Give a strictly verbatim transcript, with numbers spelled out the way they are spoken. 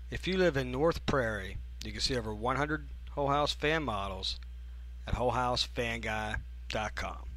If you live in North Prairie, you can see over one hundred Whole House fan models at whole house fan guy dot com.